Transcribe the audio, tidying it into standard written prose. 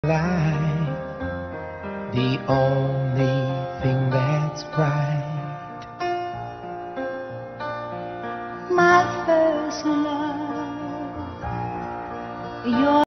life, the only thing that's right. My first love, your